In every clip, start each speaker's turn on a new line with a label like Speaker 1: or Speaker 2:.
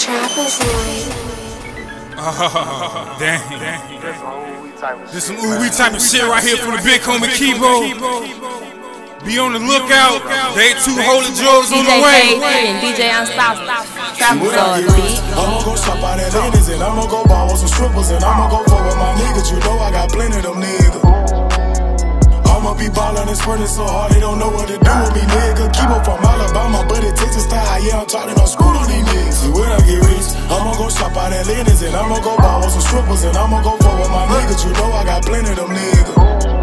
Speaker 1: Trapezoid.
Speaker 2: Damn. This some ooh-wee type of shit right here from the big homie Kibo. Be on the lookout. They two holy drugs on the way.
Speaker 3: And DJ Unstoppable. Trapezoid, bitch.
Speaker 4: I'ma go shop out at Lenny's and I'ma go ball with some strippers and I'ma go fuck with my niggas. You know I got plenty of them niggas. I'ma be ballin' and sprinting so hard they don't know what to do with me, nigga. Keep up from Alabama, but it Texas style. Yeah, I'm trying to screw on these niggas. See, when I get rich, I'ma go shop out at Lenny's and I'ma go ball with some strippers and I'ma go fuck with my niggas. You know I got plenty of them niggas.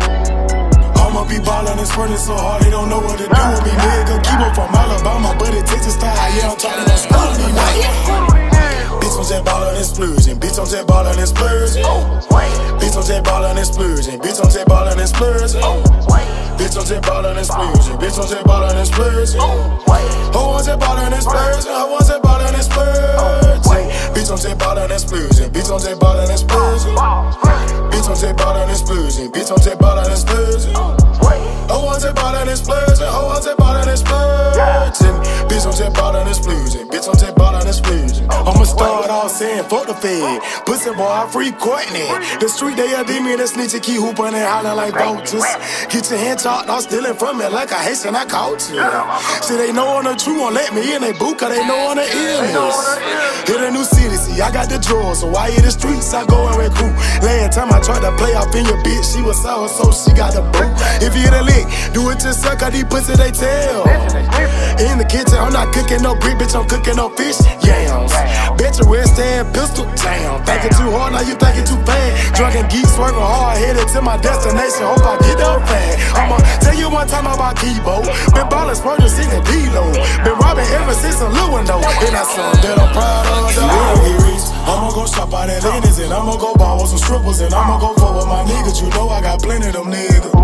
Speaker 4: I'ma be ballin' and sprinting so hard they don't know what to do with me, nigga. Keep up from Alabama, but it Texas style. Yeah, I'm trying to screw on these niggas. Bitch, I'm just ballin' and splurging. Bitch, I'm just ballin' and splurging. Bitch, I'm just ballin' and splurging. Bitch, I'm just ballin' and splurging. Bitch, I'm just ballin' and splurging. Bitch, I'm just ballin' and splurging. Who wants it ballin' and splurging? Who wants it ballin' and splurging? Bitch, I'm just ballin' and splurging. Bitch, I'm just ballin' and splurging. Bitch, I'm just ballin' and splurging. Bitch, I'm just ballin' and splurging. Who wants it ballin' and splurging? Who wants it ballin' and splurging? Bitch, I'm just ballin' and splurging. Bitch, I'm just ballin' and splurging. I'ma start off saying fuck the fed. Pussy boy, I free Courtney. The street they a demon, that snitchy keep hoopin' and hollin' like vultures. Get your hand chopped, I'm stealing from me like a Haitian, I caught you. See, they know on the true, won't let me in they boot, cause they know on the illness. Hit a new city, see, I got the drawers, so I hit the streets, I go and recruit. Last time I tried to play off in your bitch, she was sour, so she got the boot. If you hit a lick, do it yourself, cause these pussy they tell. In the kitchen, I'm not cooking no brick, bitch, I'm cooking no fish, yams. Bet your red stand pistol, damn. Thinking too hard, now you thinking too fast. Drunken geek swerving hard, headed to my destination. Hope I get up fast. I'ma tell you one time about Kibo. Been ballin', spurtin', sitting D-Lo. Been robbing ever since a little window. And that's something that I'm proud of. When I get rich, I'ma go shop out at Lenny's and I'ma go ball with some strippers and I'ma go fuck with my niggas. You know I got plenty of them niggas.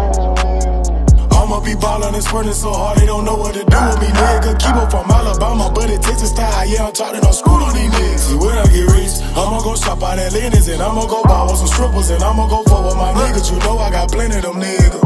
Speaker 4: I'ma be ballin' and sprinting so hard they don't know what to do with me, nigga. Keep up from Alabama, but it Texas style. Yeah, I'm trying to screw on these niggas. See, when I get rich, I'ma go shop out at Lenny's and I'ma go ball with some strippers and I'ma go fuck with my niggas. You know I got plenty of them niggas.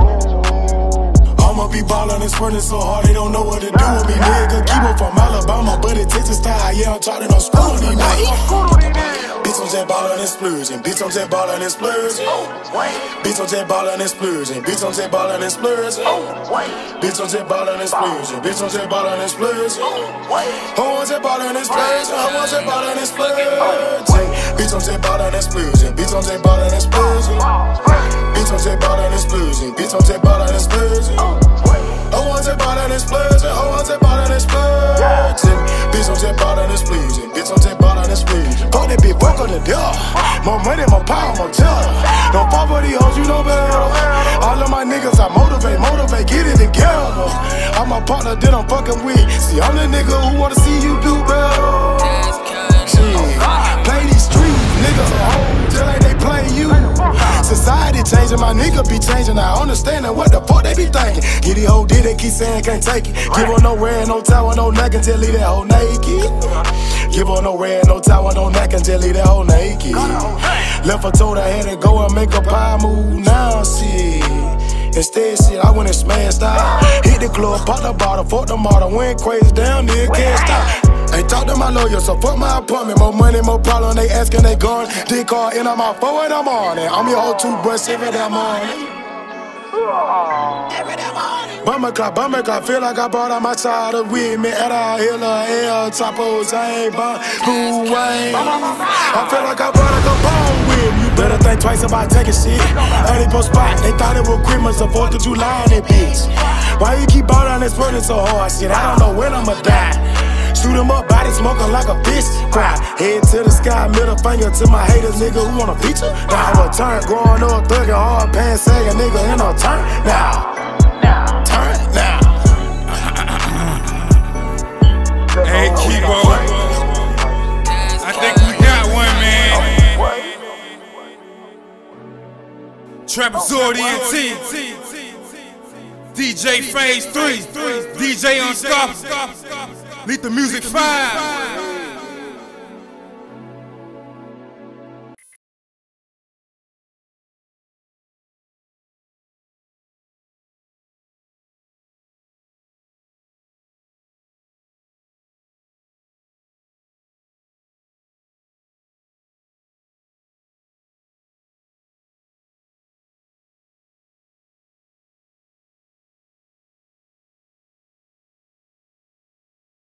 Speaker 4: I'ma be ballin' and sprinting so hard they don't know what to do with me, nigga. Keep up from Alabama, but it Texas style. Yeah, I'm trying to screw on these niggas. Bitch, I'm just ballin' and splurging. Bitch, I'm just ballin' and splurging. Bitch, I'm just ballin' and splurging. Bitch, I'm just ballin' and splurging. Bitch, I'm just ballin' and splurging. Bitch, I'm just ballin' and splurging. Who wants it ballin' and splurging? Who wants it ballin' and splurging? Bitch, I'm just ballin' and splurging. Bitch, I'm just ballin' and splurging. Bitch, I'm just ballin' and splurging. Bitch, I'm just ballin' and splurging. Who wants it ballin' and splurging? Who wants it ballin' and splurging? Bitch, I'm just ballin' and splurging. Bitch, I'm just ballin' and splurging. Fuck that bitch, fuck on the door. More money, more power, more terror. Don't fall for these hoes, you know better. All of my niggas, I motivate, get it together. I'm my partner that I'm fucking with. See, I'm the nigga who wanna see you do better. Shit, play these streets, niggas a hoe, just like they play you. Society changing, my nigga be changing. I understanding what the fuck they be thinking. Get these hoe did, they keep saying can't take it. Give her no red, no towel, no neck until leave that hoe naked. Give her no red, no towel, no neck until leave that hoe naked. Left her told I had to go and make a pie move. Now shit. Instead, shit, I went and smashed out. Hit the club, pop the bottle, fuck the model, went crazy down there, can't stop. Ain't talk to my lawyer, so fuck my appointment. More money, more problem, they asking, they gone. Dick car in on my 4 in the morning. I'm your whole toothbrush every damn morning. Bummer clock, feel like I brought out my child with me. At a hill, L, Chopos, I ain't bun, who ain't. I feel like I brought a Capone with me. You better think twice about taking shit. Early post spot, they thought it was Christmas, so 4th of July, that bitch. Why you keep ballin' this burning so hard? Shit, I don't know when I'ma die. Shoot 'em up, body smoking like a fish fry. Head to the sky, middle finger to my haters, nigga who want a feature. Now I'm a turn, growing up, thuggin' hard, pants sagging, nigga in a turn now. Turn now.
Speaker 2: Hey, Kibo. I think we got one, man. Trapezoid ENT. DJ Phase 3. DJ Unstoppable. Lethal Music 5.